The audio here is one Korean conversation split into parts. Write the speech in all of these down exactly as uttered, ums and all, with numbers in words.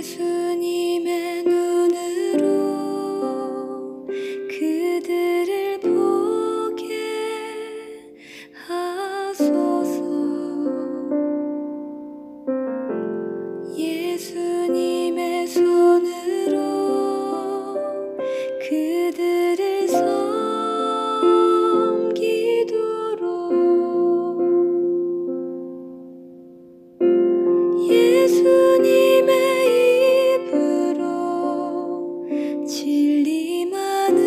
예수님의 눈으로 그들을 보게 하소서. 예수님의 손으로 그들을 섬기도록 예수님의 입으로 진리만을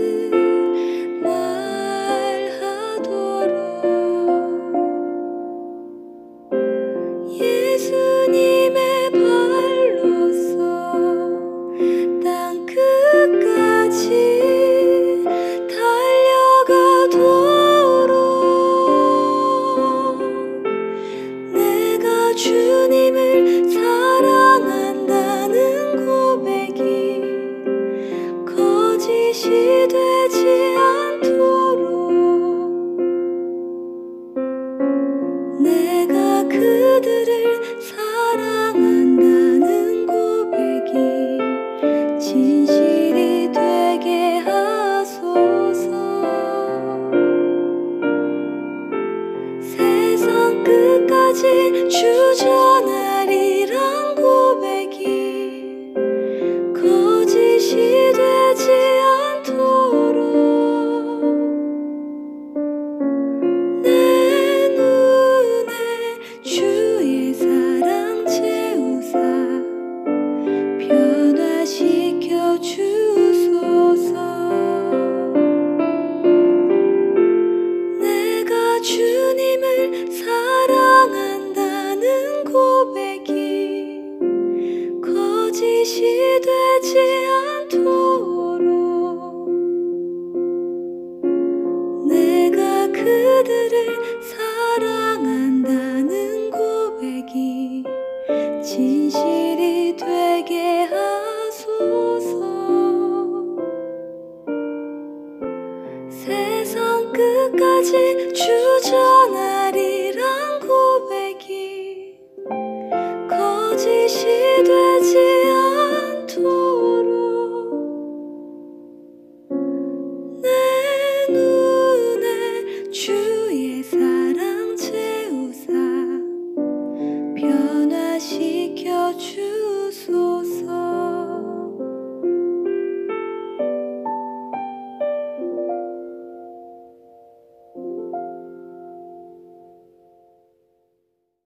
말하도록 예수님의 발로서 땅 끝까지 달려가도록 내가 주님을 사랑한다는 고백이 거짓이 되지 않도록 내가 그들을 사랑한다는 고백이 진실이 되게 하소서. 세상 끝까지 주 전하리란 고백이 거짓이 되지 않도록 내 눈에 주의 사랑 채우사 변화시켜 주소서. 내가 주님을 사랑한다는 고백이 거짓이 되지 않도록 내가 그들을 사랑한다는 고백이 진실이 되게